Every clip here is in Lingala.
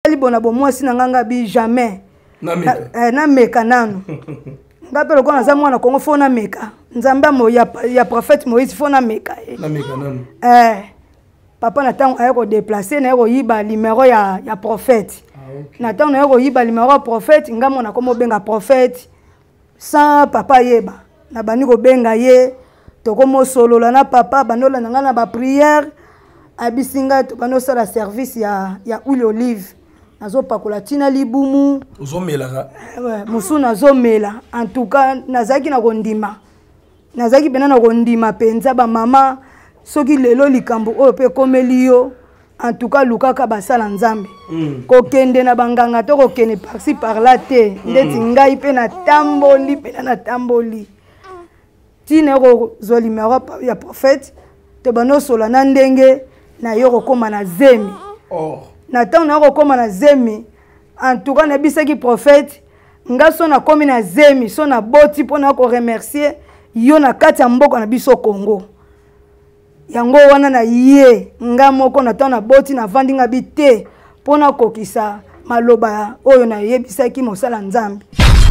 libona bo mwasi na nganga bi jamais na meka nanu ngape loko na za mwana Kongo fo na meka nzamba mo ya prophète Moïse fo na meka nanu papa na tango ayeko déplacer na yeko yiba numéro ya prophète na tango na yeko yiba numéro ya prophète ngamo na komo benga prophète sans papa yeba na bani ko benga ye to komo solola na papa banola na ngana ba prière abisinga to bano sala service ya huile olive nazo pakola tina libumu ozomela musu nazomela en tout cas nazaki na kondima nazaki bena na kondima penza ba mama soki lelo likambo oyo pe komeli yo en tout cas lukaka basala nzambe kokende na banganga to kokende par-ci par-là te ndeti ngai pe na tamboli tina ko zolimera ya prophète te bano sola na ndenge na yo kokoma na zemi na tango na kokoma na zemi en tout cas na bisaki prophète nga so na komi na zemi so na boti pona ko remercier yo na kati ya mboka na biso Congo yango wana na ye nga moko na tango na boti na vandi nga bite pona kokisa maloba oyo na yebisaki mosala nzambe.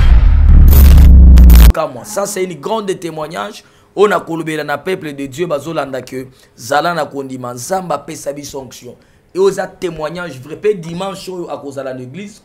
Ça c'est une grande témoignage. On a kolobela na peuple de Dieu bazolanda que zala na kondima nzamba pesa bi sanction. Et aux témoignages vrai pe dimanche à cause de l'église.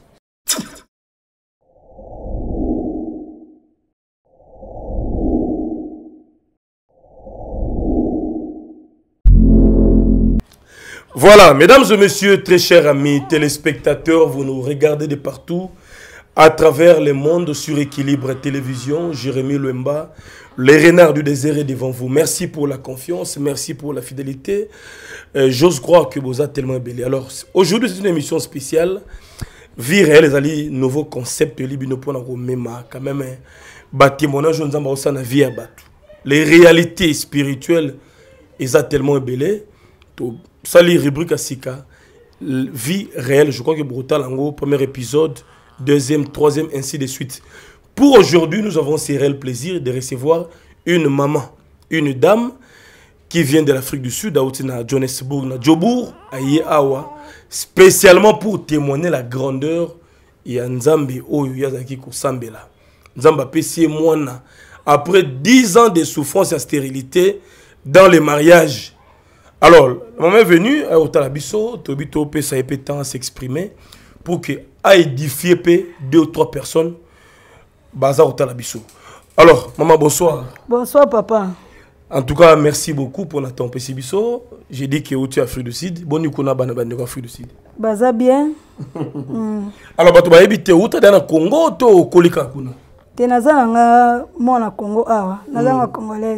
Voilà, mesdames et messieurs, très chers amis téléspectateurs, vous nous regardez de partout à travers le monde sur Équilibre Télévision. Jérémy Louemba, le renard du désert est devant vous. Merci pour la confiance, merci pour la fidélité. J'ose croire que vous êtes tellement belle. Alors, aujourd'hui, c'est une émission spéciale. Vie réelle, les alliés, nouveau concept, libino pour quand même, bâtiment, je ne sais pas, vie à battre. Les réalités spirituelles, ils sont tellement belles. Ça, les rubriques à Sika, vie réelle, je crois que Brutal, en gros, premier épisode, deuxième, troisième, ainsi de suite. Pour aujourd'hui, nous avons ce réel plaisir de recevoir une maman, une dame qui vient de l'Afrique du Sud, à Johannesburg, à Jobour, à Awa, spécialement pour témoigner la grandeur de Nzambe Oyo Yazaki Kosambela. Nzamba Pessie Mwana, après 10 ans de souffrance et de stérilité dans le mariage. Alors, la maman est venue à Otalabiso, Tobito P, ça a été temps à s'exprimer pour que à édifier 2 ou 3 personnes. Bazar Otalabiso. Alors, maman, bonsoir. Bonsoir, papa. En tout cas, merci beaucoup pour notre temps. Pessibiso. J'ai dit que tu es Afrique du Sud. Bon, nous connaissons Afrique du Sud. Baza bien. Alors, tu vas habiter où? Tu es dans le Congo ou au Kolika? Tu es dans le Congo. Dans Congolais.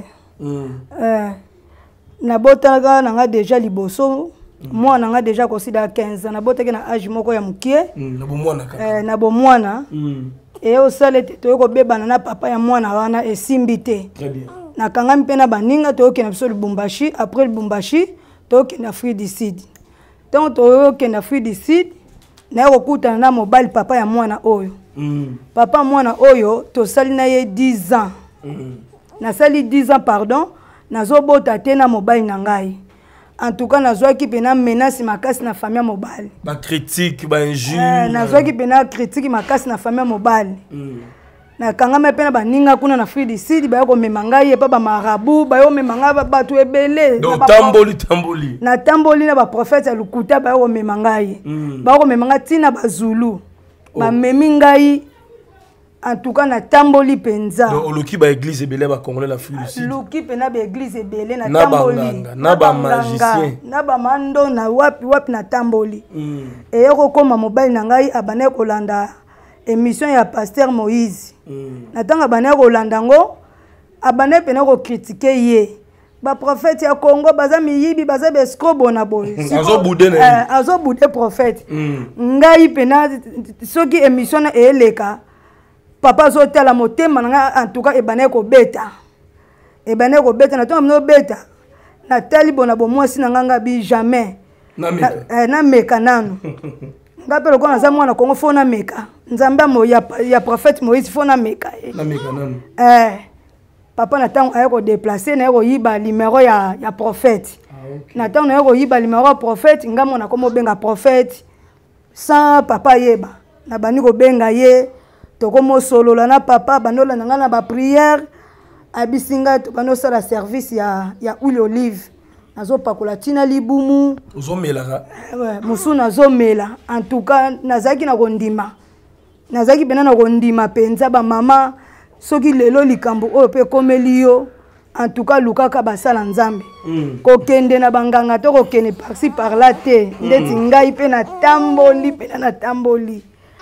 Nabotaka nanga déjà liboso moi nanga déjà considéré 15 ans nabotaka na âge moko ya mukie na bomwana et au sale to ko bebana na papa ya mwana wana esimbité très bien na kanga mpena baninga to ke na biso Lubumbashi après Lubumbashi to ke na Afrique du Sud donc to ke na Afrique du Sud na ko kutana na mobile papa ya mwana oyo papa mwana oyo to sali na ye 10 ans na sali 10 ans pardon nazobota te na mobile na ngai en tout cas nazwaki pena menace makasi na famille mobile ba critique ba injure nazwaki pena critique makasi na famille mobile na kangama pena baninga kuna na Afrique du Sud ba ko mema ngai pa ba marabu ba yo mema ngai ba tu ebele donc tamboli na tamboli na ba prophète ya lukuta ba ko mema ngai ba ko mema ngai tina ba Zulu ba memi ngai en tout cas na tamboli penza donc loki ba église ebele ba congolais la Afrique du Sud loki pena ba église ebele na tamboli na ba magicien na ba mando na wapi na tamboli et yoko koma mobile na ngai abane kolanda émission ya pasteur Moïse na tanga bane kolanda ngo abane pena ko critiquer ye ba prophète ya Congo baza miyibi baza besko bona boy azo boudé prophète ngai pena soki émission na eleka papa zote la motema nga en tout cas ebane ko beta na to no beta na tali bona bo mwasi na nganga bi jamais na meka nanu ngape loko na za mwana Kongo fo na meka nzamba mo ya prophète Moïse fo na meka nanu papa na tango ayeko déplacer na yeko yiba numéro ya prophète na tango na yeko yiba numéro ya prophète ngamo na komo benga prophète sans papa yeba na bani ko benga ye to komo solo la na papa bandola nanga na ba prière abisinga to bano sala service ya huile olive nazo pakola tina libumu ozomela ouais musu nazo mela en tout cas nazaki na kondima nazaki bena na kondima penza ba mama soki lelo likambo oyo pe komeli yo en tout cas lukaka basala nzambe kokende na banganga to kokende par-ci par-là te ndeti ngai pe na tamboli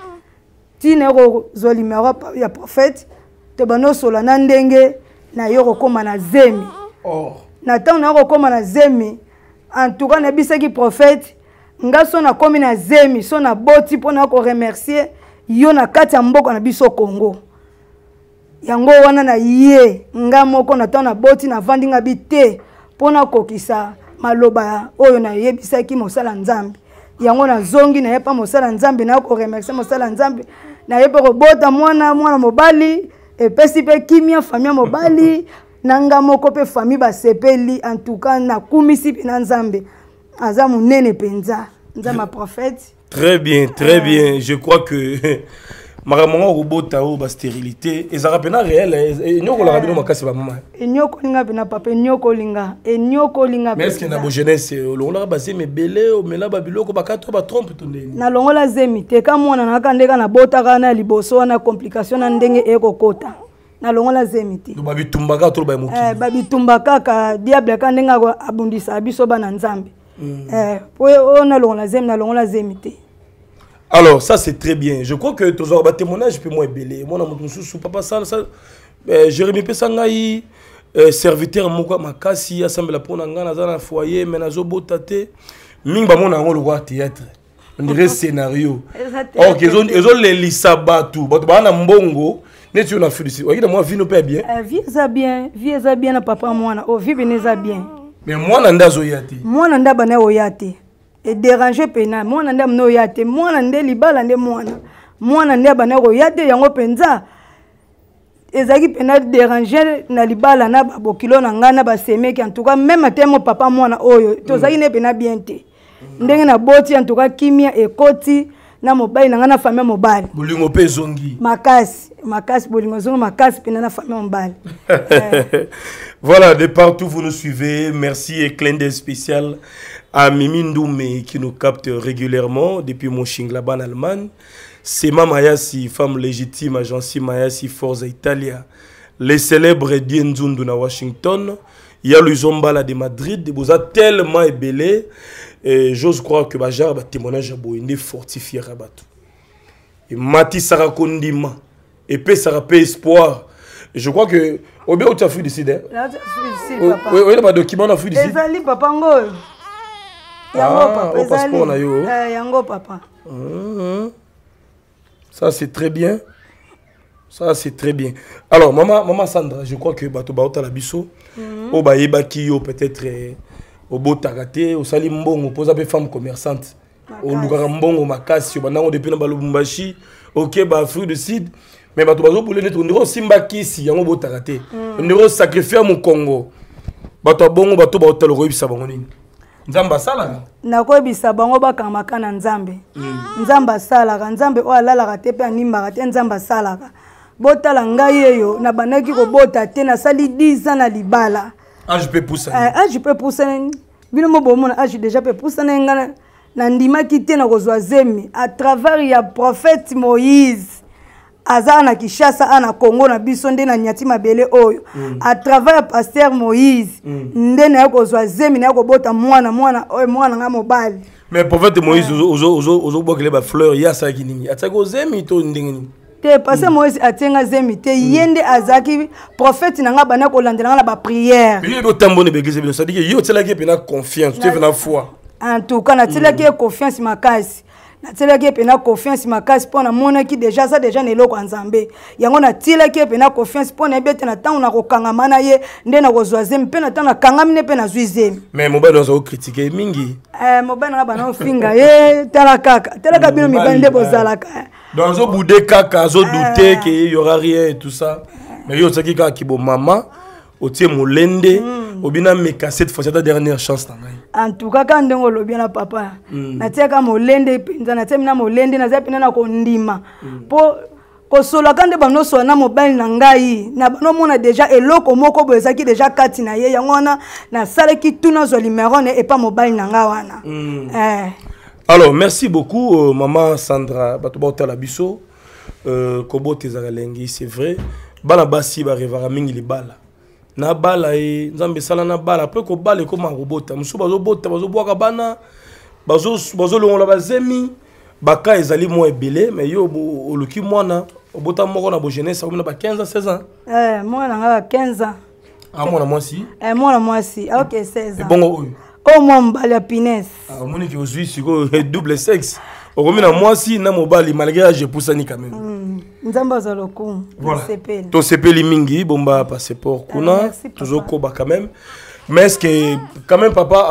tine ko zolimera ya prophète te bano sola na ndenge na yo kokoma na zemi na temps na kokoma na zemi en tout cas na bisaki prophète nga so na komi na zemi so na boti pona ko remercier yo na kati ya mboka na biso Congo yango wana na ye nga moko na temps na boti na vandi nga bite pona kokisa maloba oyo na yebisaki mosala nzambe yango na zongi na yepa mosala nzambe na ko remercier mosala nzambe na yepa ko bota mwana mobali epesi pe kimia famia mobali nanga moko pe famille basepeli en tout cas na kumisi na nzambe aza munene penza nzama prophète. Très bien, très bien. Je crois que maman robota ou ba stérilité et ça rappelle réel et nyoko la rabino makasi ba maman. Et nyoko linga bina papa nyoko linga mais est-ce que na bo jeunesse longola ba zemi belé o mela ba biloko ba kato ba trompe to ndeni. Na longola zemi te ka mwana na kandeka na bota kana liboso na complication na ndenge ekokota. Na longola zemi te. Do ba bitumbaka to ba moki. Ba bitumbaka ka diable ka ndenga ko abundisa biso bana nzambe. Po on a longola zemi te. Alors, ça c'est très bien. Je crois que tous les témoignages peuvent moins belé. Moi, je papa ça, Jérémy Pessangaï, serviteur moko makasi, assemblée pour nanga dans foyer, mais nazo botate. Ming ba mona ngolo wa théâtre. On dirait scénario. OK, ils ont les lisaba tout. Bato ba na mbongo, netu na félicité. Oui, moi vie no pas bien. Vie ça bien na papa mwana. Oh, vie beneza bien. Mais moi nanda zo yate. Moi nanda bana oyate. Et déranger pena mwana nda mno yate mwana nde libala nde mwana nde bana ko yate yango penza ezaki pena déranger na libala na babokilo na ngana ba semeki en tout cas même atemo papa mwana oyo tozaki ne pena bien te ndenge na boti en tout cas kimia ekoti na mobali na ngana famille mobali bolingo pe zongi makasi bolingo zongi makasi pena na famille mobali. Voilà, de partout vous nous suivez. Merci et clin d'œil spécial à Mimi Ndoumé qui nous capte régulièrement depuis Mönchengladbach en Allemagne. C'est Mayasi, femme légitime, agence Mayasi Forza Italia. Les célèbres Dienzundu à Washington. Il y a le Zombala de Madrid. Vous êtes tellement ébélé. Et j'ose croire que Bajar va témoignage à Boïndé fortifié Rabatou. Et Mati Sarakondima. Et puis ça rappelle espoir. Et je crois que au bien où tu as fui d'ici, là tu as fui papa. Oui, il y a un document à fui d'ici. Ezali papa ngoyo. Yango papa, au passeport na yo. Yango papa. Ça c'est très bien. Ça c'est très bien. Alors maman Sandra, je crois que bato baota la biso o ba yebaki yo peut-être au botarate au sali mbongo posa pe femme commerçante. Au lugara mbongo makasi banango depuis na balubumbashi. OK ba fruit de cidre. Mais bato bazo pour les nettre on simba kisi yango botarate. On sacrifier mon Congo. Bato bongo bato baota le roibisa bango nini. Nzamba salaka nakoyebisa bango bakamaka na nzambe nzamba salaka nzambe o alalaka te pe animaka te nzamba salaka botala ngai eyo na banaki kobota te nasali 10 ans na libala je peux pousser bino mo bomona je déjà peux pousser na ndimaki te na kozwa zemi à travers ya prophète Moïse azana na Kishasa ana Congo na biso nde na nyati mabele oyo à travers pasteur Moïse nde na kozwa zemi na kobota mwana nga mobali. Mais prophète Moïse ozo bokele ba fleur ya sa kinini atako zemi to ndengeni te pasteur Moïse atenga zemi te yende azaki prophète na nga bana ko landela na ba prière mais yo tambo ne begeze bino ça dit que yo tselaki pe na confiance tu na foi en tout cas na tselaki confiance makasi na tilaki pena confiance makasi pona mona ki déjà ça déjà neloko nzambe yango na tilaki pena confiance pona bete na temps na kokangama na ye nde na kozwa zemi pe na temps na kangami ne pe na zwi mais mobile ozo critiquer mingi mobile na bana ofinga ye talaka bino mibande bozalaka donc zo boudé kaka zo douter que il y aura rien et tout ça mais yo tsaki ka kibo mama otie molende Obina me cassette fois cette dernière chance na ngai. En tout cas quand ndongo lobi na papa. Na tiaka molende pinza na tiaka molende na zapina na kondima. Po kosolo kande bano so na mobile na ngai na bano mona déjà eloko moko boezaki déjà kati na ye yango na sala ki tuna zo numéro ne et pas mobile na nga wana. Alors merci beaucoup maman Sandra Batobota la biso kobo tezalengi c'est vrai bana basi ba revara mingi li bala na bala e nzambe sala na bala après ko bala ko ma robota musu bazo bota bazo boka bana bazo longola bazemi baka ezali mo ebele mais yo oluki mwana obota moko na bo jeunesse comme na ba 15 ans 16 ans moi na nga 15 ans mwana mwasi mwana mwasi OK 16 ans bongo oyo oh moi mbala pinesse moni ki ozui siko double sexe okomi na mwasi na mobali malgré je poussani quand même nzamba za loku voilà to sepeli mingi bomba passeport kuna toujours koba quand même mais est-ce que quand même papa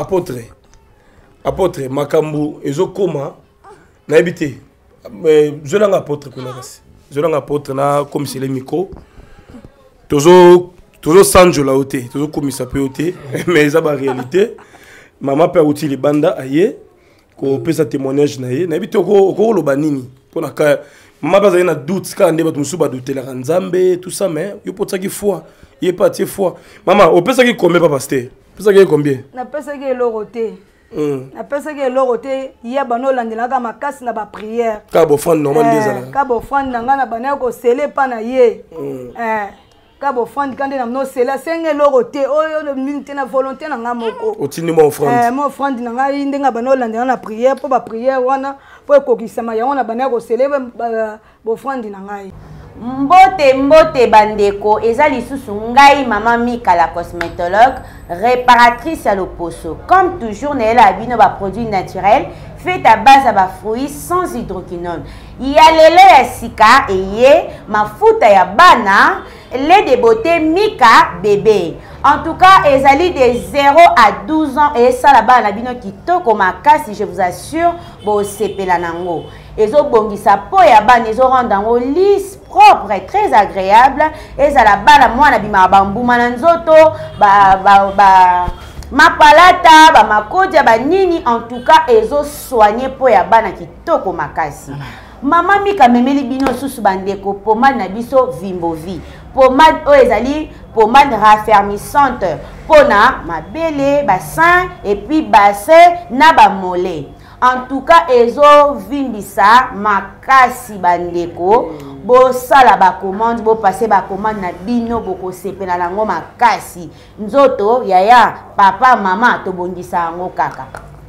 apôtre makambu ezokoma na ebité je l'anga apôtre kuna kasi je l'anga apôtre na comme c'est les micro toujours sanjo la oté toujours comme ça peut oté mais ça ba réalité maman père outil les banda aye ko pesa témoignage na ye na ebité ko lo banini pona ka maman bazali na doute ka ndeba tumusu ba douter la nzambe tout ça mais yo potaki foi il pas tie foi maman o pesa ki combien papa pasteur pesa ki combien na pesa ki loroté na pesa ki loroté ya bano landelaka makasi na ba prière ka bo fond normal des ka bo fond na nga na bana ko sele pa na ye Kabo fond quand on a c'est la senge loroté oh le minute na volonté na ngamoko otini mo offrande mo offrande na ngai ndenga banola na prière pour ba prière wana pour kokisama ya wana bana ko célébrer bo offrande na ngai Mbote bandeko eza lisusu ngai mama Mika la cosmétologue réparatrice à l'oposo comme toujours nela abino ba produits naturels fait à base à fruits sans hydroquinone. Il y a lelo ya sika eye mafuta ya bana lait de beauté Mika bébé. En tout cas, ezali de 0 à 12 ans et ça là-bas la bino kitoko makasi je vous assure bo sepela nango. Ezo bongisa po ya bana ezo rendre ngo lisse propre et très agréable et ça là-bas la mwana bima bambuma na nzoto mapalata ba makodia ba nini en tout cas ezo soigner po ya bana kitoko makasi. Mama Mika memeli bino susu bandeko pomade na biso Vimbovi. Pomade o ezali pomade raffermissante pona mabele bassin et puis bassin na ba mollet. En tout cas ezo vimbisa makasi bandeko bo sala ba commande bo passer ba commande na bino boko sepela nango makasi nzoto yaya papa mama to bongisa ngo kaka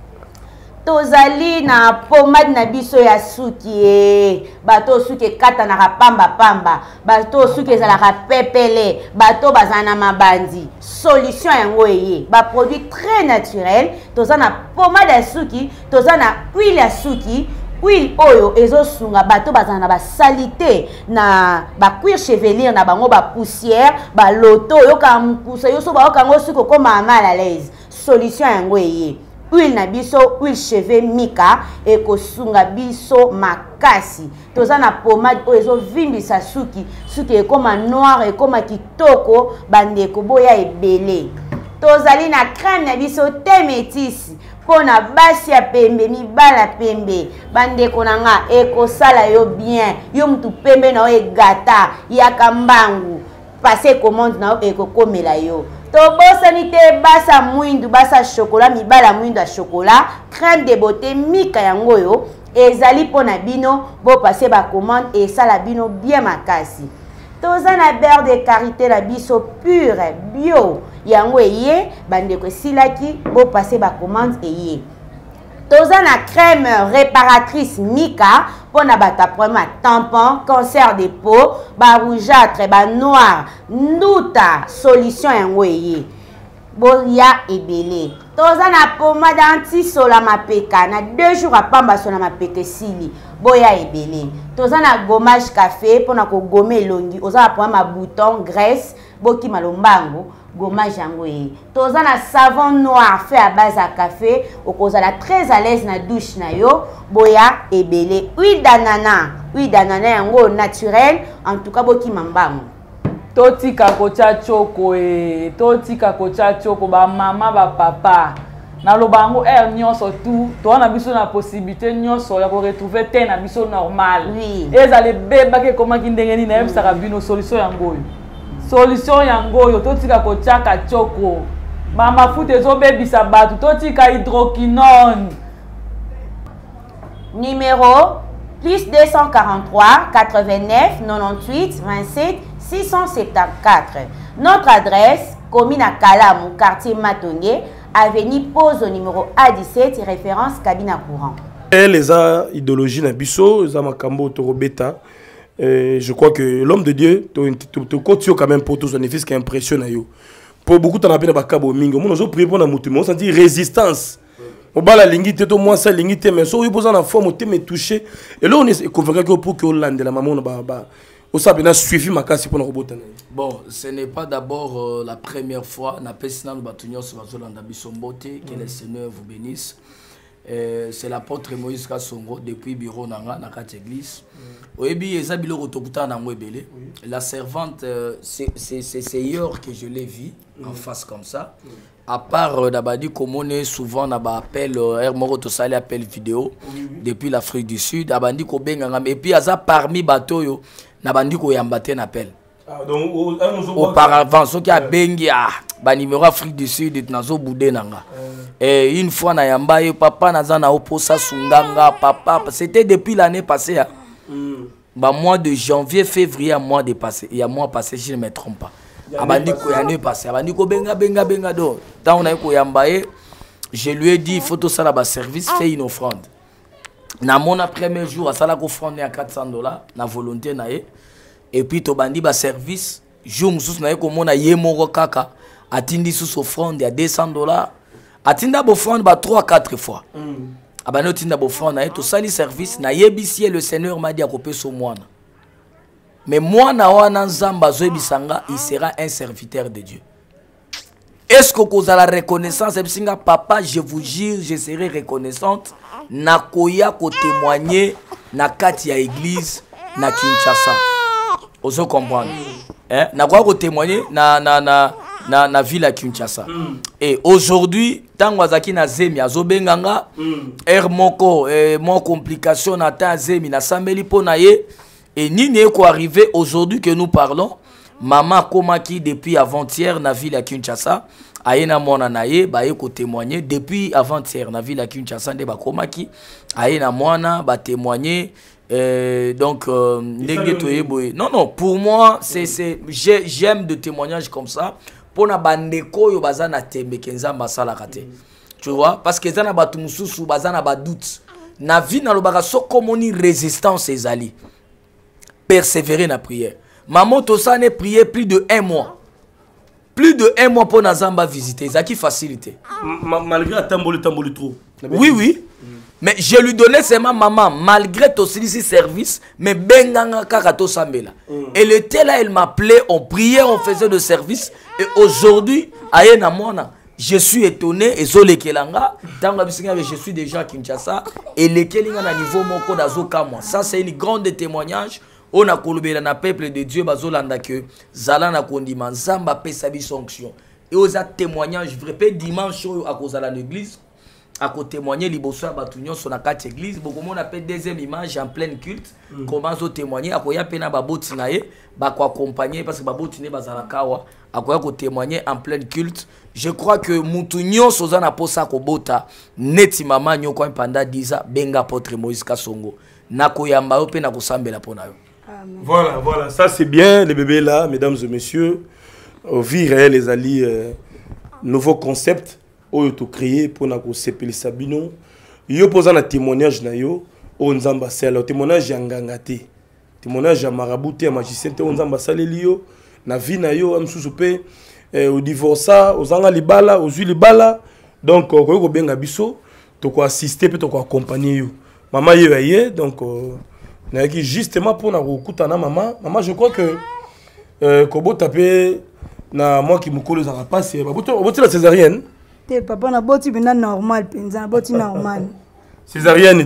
tozali na pomade na biso ya suki bato suki kata na pamba bato suki ezalaka pepele bato bazana mabandi solution yango eye ba produit très naturel tozana pomade ya suki tozana huile ya suki huile oyo ezosunga bato bazana ba salité na ba cuir chevelure na bango ba poussière ba loto yo ka mpusa yo so ba kango suki ko mal à l'aise solution yango eye huile na biso huile cheveux Mika ekosunga biso makasi toza na pomade oyo ezovimbisa suki ekoma noir ekoma kitoko bandeko boya ebele tozali na crème na biso te métis pona basi ya pembe mibala pembe bandeko na nga ekosala yo bien yo mutu pembe na yo egata yaka mbangu passer commande na yo ekokomela yo tobosani te basa mwindu basa chocolat mibala mwindu ya chocolat crème de beauté Mika yango yo ezali pona bino bo passer ba commande et ça la bino bien makasi toza na beurre de karité na biso pure bio yango eye bandeko silaki bo passer ba commande eye toza na crème réparatrice Mika pona bata problème tampon cancer de peau ba rougeâtre ba noir nduta solution yango eye boya ebele toza na pomade anti sola mapeka na 2 jours à pamba sola mapeka sili boya ebele toza na gommage café pona ko gommer elongi oza na problème bouton graisse boki malombango gommage yango ye toza na savon noir fait à base à café okozala très à l'aise na douche na yo boya ebele huile d'ananas yango naturel en tout cas boki mambango totika kocha choko totika kocha choko ba mama ba papa na lobango nyonso tout to na biso na possibilité nyonso ya ko retrouver te na biso normal oui ezale beba ke koma kindengeni na yebisaka bino solution yango yo totika kocha ka choko ba mafuta ezobebisa batu totika hydroquinone numéro plus 243 89 98 27 674. Notre adresse, commune à Kalamou, quartier Matongué, avenue Pose au numéro A17, référence cabine à courant. Les idéologies Nabiso, les Makambo Torobeta, je crois que l'homme de Dieu, tu continues quand même pour tous les fils qui impressionnent. Pour beaucoup, tu as appelé Bakabo Mingo. Moi, je prie pour la mouture, on senti résistance. On va la lingité, tout moi ça lingité, mais si on pose en forme, on me touché. Et là, on est convaincu que pour que Hollande, la maman, on a suivi ma casse pour nous reboter. Bon, ce n'est pas d'abord la première fois. On a passé dans le bâtonnier sur la zone d'Abissombote, que le Seigneur vous bénisse. C'est l'apôtre Moïse Kassongo depuis bureau nanga na quatre église. Oyebi ezabilo rotokuta na ngwebele. La servante c'est hier que je l'ai vu en face comme ça. À part d'abadi comme on est souvent na ba appel moko to sali appel vidéo depuis l'Afrique du Sud, abandi ko benga et puis aza parmi bateau yo na bandi ko yambate na appel. Auparavant, ce qui a bengi ba numéro Afrique du Sud et nazo boudé nanga. Et une fois na yamba papa naza na oposa sunganga papa, c'était depuis l'année passée. Bah mois de janvier, février, mois de passé, il y a mois passé, je ne me trompe pas. Abandi ko l'année passée, abandi ko benga do. Tant on a ko yamba je lui ai dit il faut tout ça là-bas service, fait une offrande. Na mon premier jour, à ça là offrande à $400 na volonté na et puis to bandi ba service jour mususu na ko mona yemoro kaka atindi sous offrande à $200 atinda bo offrande ba 3-4 fois abano tinda bo offrande na to sali service na yebisi le Seigneur m'a dit à couper son moine mais moine wana nzamba zo bisanga il sera un serviteur de Dieu. Est-ce que vous avez la reconnaissance et papa je vous jure je serai reconnaissante na koya ko témoigner na kati ya église na Kinshasa. Vous comprenez? Na quoi témoigner na ville à Kinshasa. Et aujourd'hui, tant wazaki na zemi azobenganga moko mon complication na ta zemi na sambeli pona ye et nini eko arrivé aujourd'hui que nous parlons, maman komaki depuis avant-hier na ville à Kinshasa, ayena mona na ye ba eko témoigner depuis avant-hier na ville à Kinshasa de ba komaki ayena mona ba témoigner. Donc, non, pour moi, j'aime de témoignages comme ça. Pour na bandeko yo bazana tembe kenza masala kate. Tu vois, parce que zana batu mususu bazana ba doute. Na vie na lobaka so komoni résistance ezali. Persévérer na prière. Maman Tosa ne prié plus de 1 mois. Plus de 1 mois pour na zamba visiter. Zaki facilité. Malgré tamboli trop. Oui. Mais je lui donnais seulement maman, malgré tout ce service, mais benganga kakato sambela. Elle était là, elle m'appelait, on priait, on faisait le service. Et aujourd'hui, ayena mona, je suis étonné, et zo lekelanga, je suis déjà à Kinshasa, et lekelinga na niveau moko dazo kamwa. Ça c'est une grande témoignage. On a kolobela na peuple de Dieu bazolanda que zala na kondima nzamba pesa bi sanction. Et aux témoignages vrai pe dimanche à cause de l'église. À côté témoigner liboso ya batunyo sur la carte église beaucoup on appelle deuxième image en plein culte comment zo témoigner akoya pena baboti na ye ba ko accompagner parce que baboti ne bazala kawa akoya ko témoigner en plein culte. Je crois que mutunyo soza na posa ko bota neti mama nyoko pendant 10 ans benga apôtre Moïse Kassongo na koyamba yo pe na kosambela pona yo. Voilà, ça c'est bien les bébés là mesdames et messieurs vie réelle les alliés nouveau concept oyo to créé pour na ko sepeli sabino yo posa na témoignage na yo o nzamba sala témoignage ya ngangate témoignage ya maraboute ya magicien te o nzamba saleli yo na vie na yo amsusu pe au divorça ozanga libala ozwi libala donc ko benga biso to ko assister pe to ko accompagner yo maman yo aye donc na ki justement pour na ko kutana maman je crois que ko bo taper na moi qui mukolo za passe ba la césarienne. Te papa na boti bina normal penza boti normal. Césarienne était.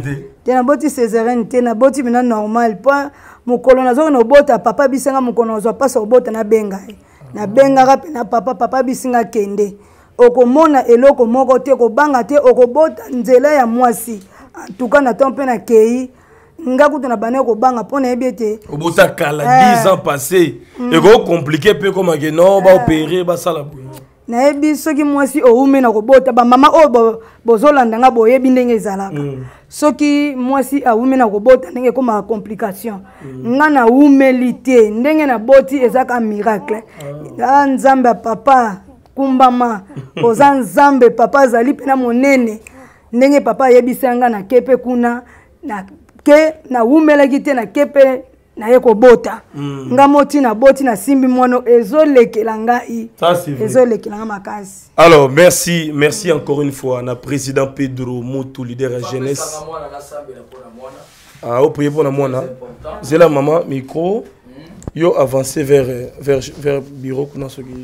te naboti césarienne te naboti bina normal pa mokolo nazoki na obota papa bisenga mokolo nazwa pasi obota nabenga ye nabengaka mpe na papa bisinga kende okomona eloko moko te kobanga te okobota nzela ya mwasi antuka na temps mpe na kei nga kutu na bane kobanga mpo nayebi ete obota kala 10 ans passé eko compliqué mpe komake non baopere basala boye nayebi soki mwasi oume na kobota bamama oyo bozolanda nga boyebi ndenge ezalaka soki mwasi aume na kobota ndenge ekomaka complication nga na umeli te ndenge na boti ezaka miracle nzambe ya papa kumbama oza nzambe papa azali mpe na monene ndenge papa ayebisa nga na kepe kuna na umelaki te na kepe na ye kobota nga moti na boti na simbi mwana ezolekela ngai ezolekela nga makasi. Alors merci encore une fois na président Pedro Mutu leader ya jeunesse au prier pour na mwana zela maman micro yo avancer vers bureau kuna soki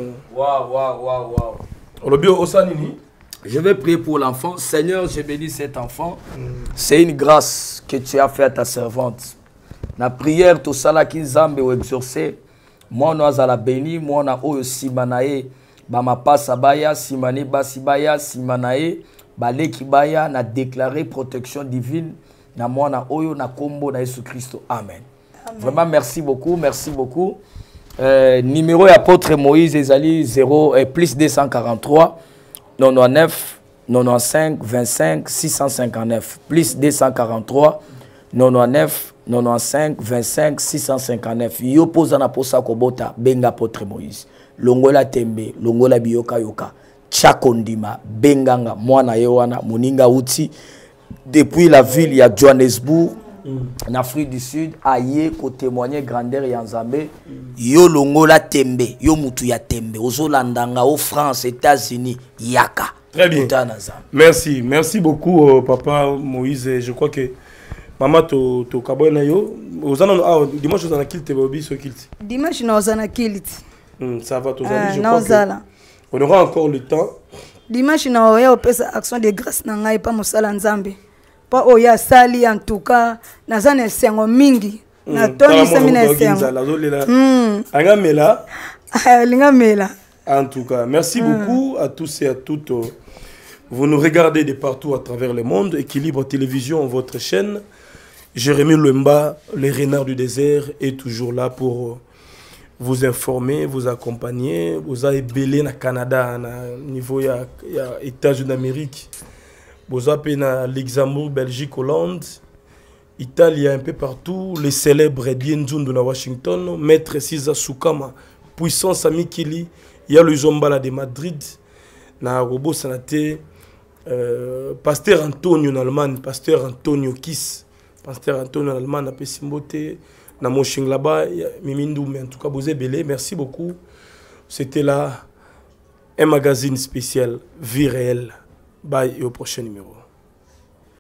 Wow. Olobio osanini. Je vais prier pour l'enfant. Seigneur, je bénis cet enfant. C'est une grâce que tu as fait à ta servante. La prière, tout ça là qui zambe ou exaucé. Moi, nous allons béni. Moi, on a oyo simanae. Bama passa baya, simane basibaya, simanae. Bale kibaya, na déclaré protection divine. Na moi, na oyo na kombo na Jésus Christ. Amen. Vraiment, merci beaucoup. Numéro apôtre Moïse Ezali 0 plus 243 99 95 25 659 plus 243 99 95 25 659 yo poza na posa kobota benga apôtre Moïse longola tembe longola biyoka yoka chakondima benganga mwana yewana moninga uti depuis la ville ya Johannesburg en Afrique du Sud, aye ko témoigner grandeur ya Nzambe yo longola tembe yo mutu ya tembe ozolandanga au France États-Unis yaka. Très bien. Merci beaucoup papa Moïse. Je crois que maman to kabona yo ozana dimanche ozana kilte bobi so kilte. Dimanche na ozana kilte. Ça va tozali je crois que on aura encore le temps. Dimanche na oya opesa action de grâce na ngai pa mosala Nzambe. Pa oya sali en tout cas nazana esengo mingi na toni samina esengo angamela lingamela. En tout cas merci beaucoup à tous et à toutes. Vous nous regardez de partout à travers le monde. Équilibre Télévision, votre chaîne. Jérémy Lemba, les renards du désert, est toujours là pour vous informer, vous accompagner. Vous avez belé na Canada, na niveau ya États-Unis d'Amérique. Vous avez na Luxembourg, Belgique, Hollande, Italie, un peu partout. Les célèbres Dienzoun de la Washington, Maître Cisa Soukama, Puissance Amikili, il y a le Zombala de Madrid, na Robo Sanate, Pasteur Antonio en Allemagne, Pasteur Antonio Kiss, Pasteur Antonio en Allemagne, na Pessimbote, na Moshing là-bas, Mimindou, mais en tout cas, vous êtes belé, merci beaucoup. C'était là un magazine spécial, Vie réelle. Bye et au prochain numéro.